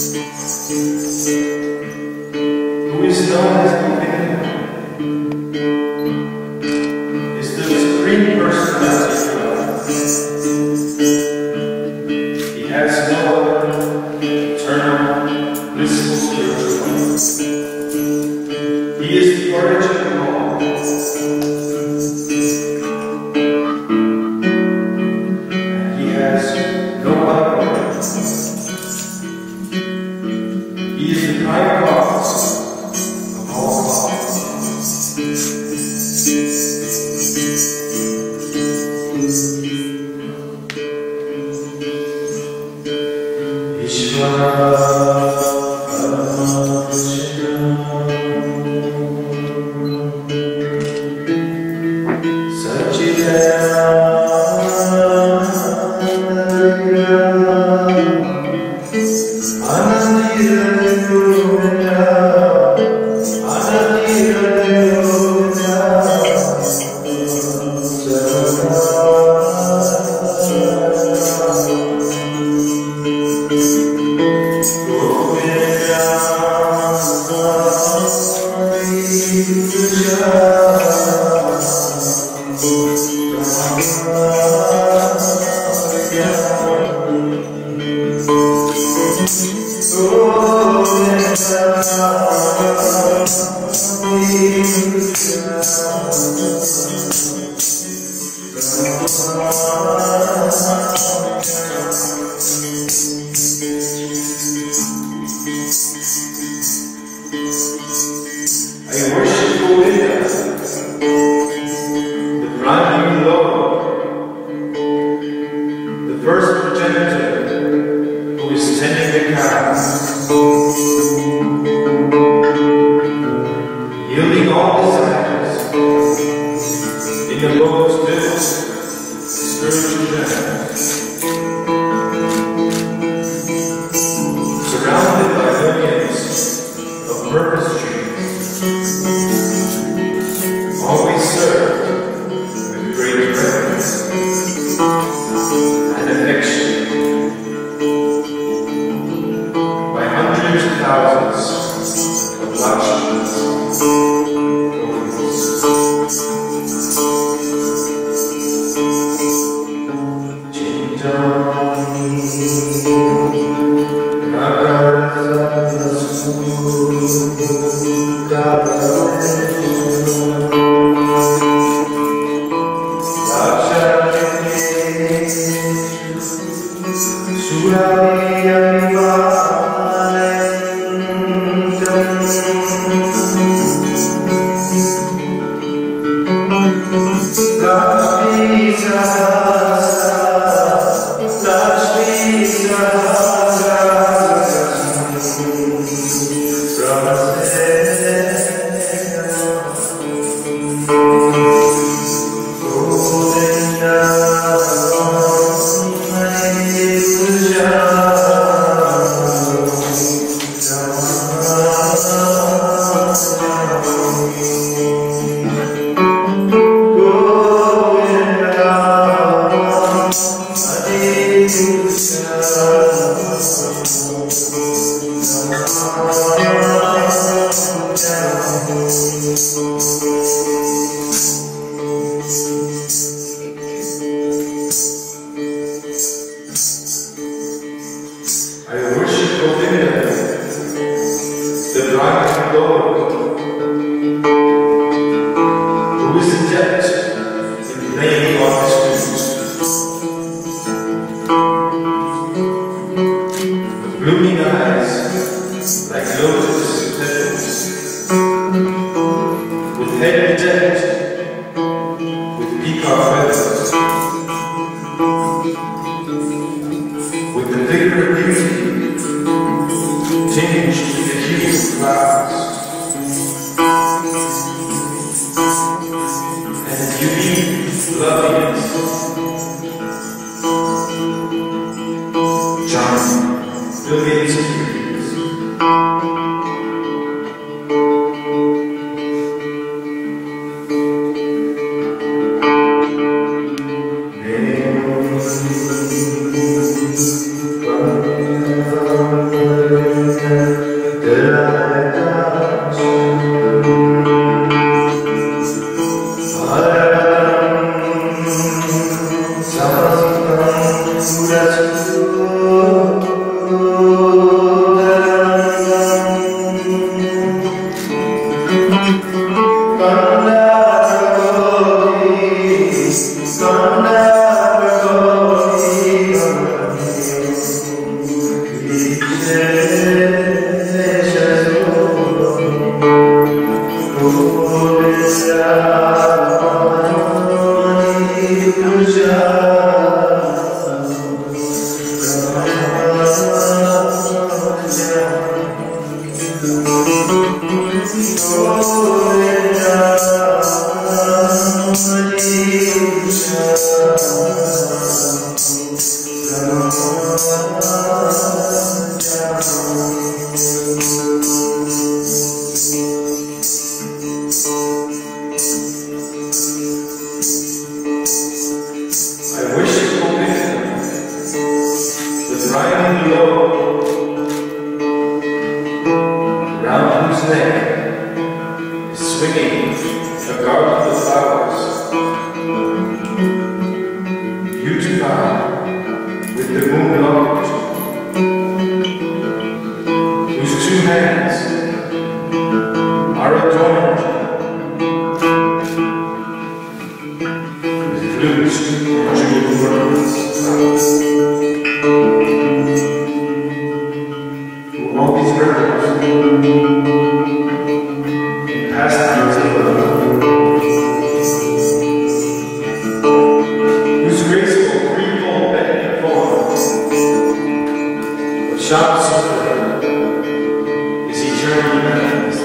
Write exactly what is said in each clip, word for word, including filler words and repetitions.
who is known as Govinda, is the supreme personality of God. He has no other eternal, blissful spiritual life. He is the origin of all. And he has no other origin. He is the prime cause of all causes. Ishvara I worship Govinda, the primary Lord, the first progenitor who is tending the cows, yielding all desires in the most built spiritual gems, surrounded by millions of purpose trees, always served with great reverence and affection by hundreds of thousands of Lakshmis. I worship Govinda, the bright Lord, who is adept in playing on his flute, with blooming eyes like lotus petals, with head bedecked with peacock feathers, with the vigor of beauty tinged with the hue of clouds, and unique loveliness, charming billions of years. Thank you. Swinging a garland of flowers, beautified with the moonlight, whose two hands are adorned with flutes and jeweled ornaments, who always revels pastimes of love, whose graceful, threefold bending form of sharp silver is eternally manifest.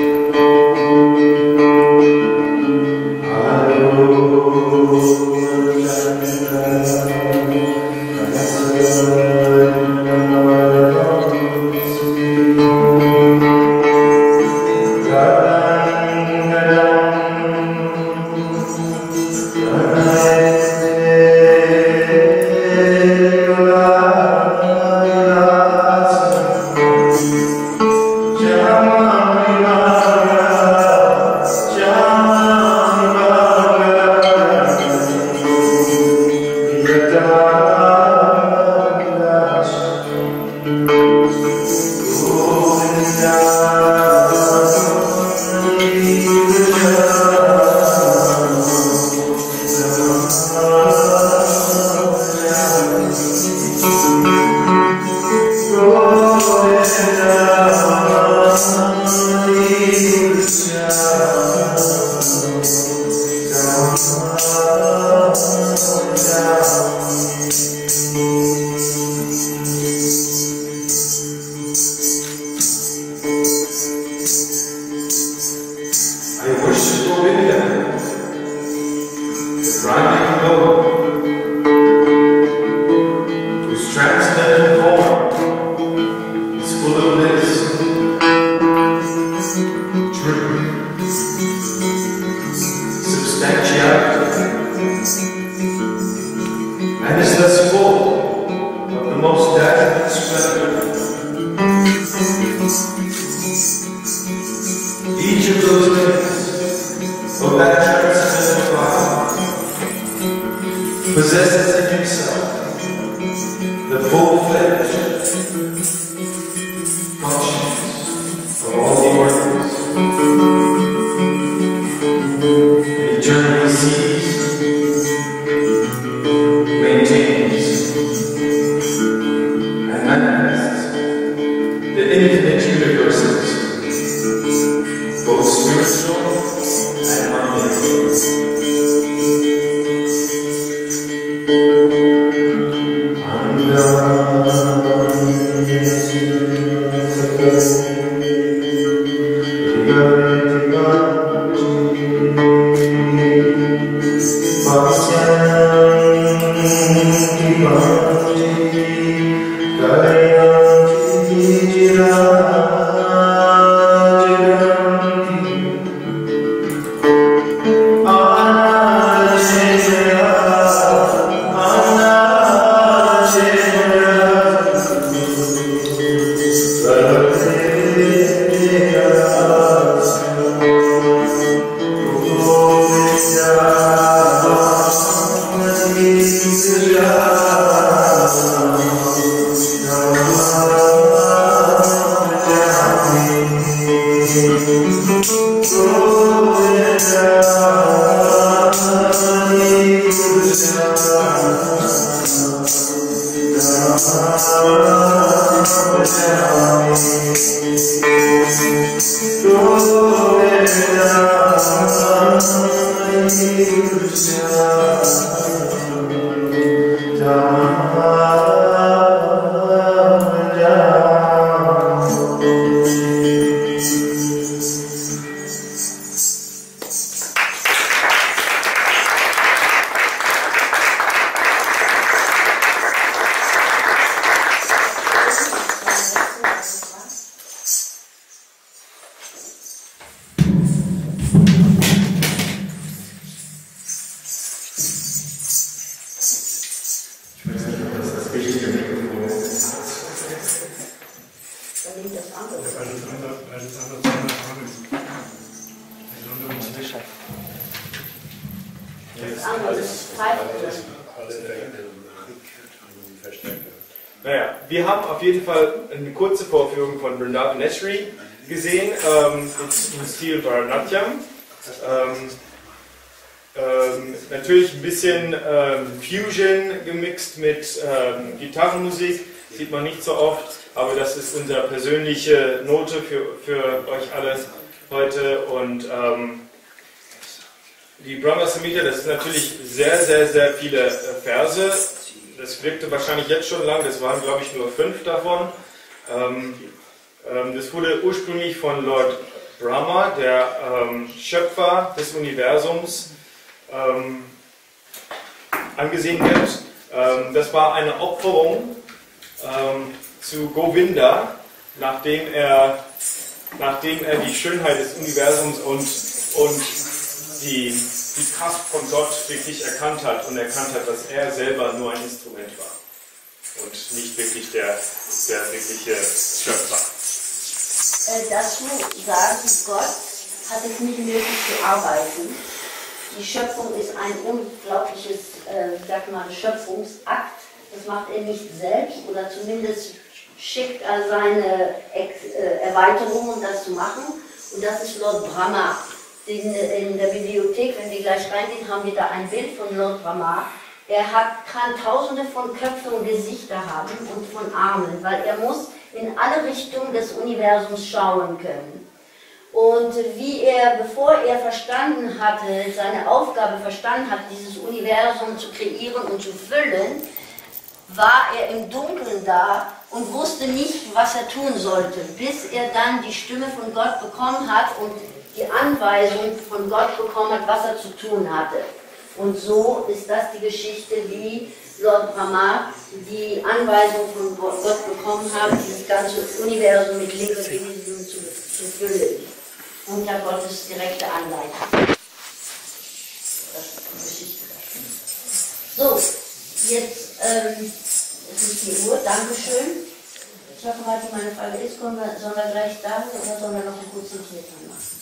I wish to go with them, the brightening glow, whose transcendental form is full of bliss, truth, substantiality, and is thus full of the most dazzling splendor. Each of those things, of that transcendental God, possesses in himself the full-fledged consciousness of all the organs, and eternally sees, maintains, and manifests the infinite universes, both spiritual and mundane. Naja, wir haben auf jeden Fall eine kurze Vorführung von Vrindavan Esri gesehen, ähm, im Stil Bharatanatyam. Ähm, ähm, natürlich ein bisschen ähm, Fusion gemixt mit ähm, Gitarrenmusik, sieht man nicht so oft, aber das ist unsere persönliche Note für, für euch alle heute. Und ähm, die Brahma Samhita, das sind natürlich sehr, sehr, sehr viele äh, Verse. Das wirkte wahrscheinlich jetzt schon lang, das waren glaube ich nur fünf davon. Ähm, ähm, das wurde ursprünglich von Lord Brahma, der ähm, Schöpfer des Universums, ähm, angesehen wird. Ähm, das war eine Opferung ähm, zu Govinda, nachdem er, nachdem er die Schönheit des Universums und, und die, die Kraft von Gott wirklich erkannt hat und erkannt hat, dass er selber nur ein Instrument war und nicht wirklich der, der wirkliche Schöpfer. Äh, dazu sagen, Gott hat es nicht nötig zu arbeiten. Die Schöpfung ist ein unglaubliches, äh, sag mal, Schöpfungsakt. Das macht er nicht selbst oder zumindest schickt er seine Ex äh, Erweiterungen, um das zu machen. Und das ist Lord Brahma. In, in der Bibliothek, wenn wir gleich reingehen, haben wir da ein Bild von Lord Brahma. Er hat, kann tausende von Köpfen und Gesichter haben und von Armen, weil er muss in alle Richtungen des Universums schauen können. Und wie er, bevor er verstanden hatte, seine Aufgabe verstanden hat, dieses Universum zu kreieren und zu füllen, war er im Dunkeln da und wusste nicht, was er tun sollte, bis er dann die Stimme von Gott bekommen hat und die Anweisung von Gott bekommen hat, was er zu tun hatte. Und so ist das die Geschichte, wie Lord Brahma die Anweisung von Gott bekommen hat, dieses ganze Universum mit Lebewesen zu, zu füllen. Unter Gottes direkte Anleitung. Das ist die Geschichte. So, jetzt ähm, es ist vier Uhr, Dankeschön. Ich hoffe, heute meine Frage ist, sollen wir, sollen wir gleich da oder sollen wir noch einen kurzen Kirtan machen?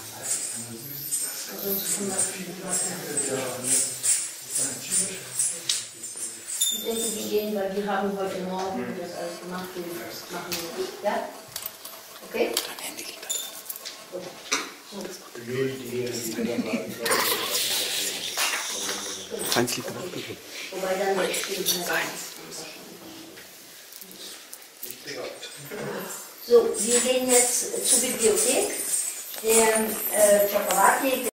Sonst können wir Ich denke, wir gehen, weil wir haben heute Morgen das alles gemacht und das machen wir nicht. Ja? Okay? Dein Handy liegt da drin. So. Eins liegt drin. Wobei dann der Stil So, wir gehen jetzt zur Bibliothek. Der äh, Chakravarti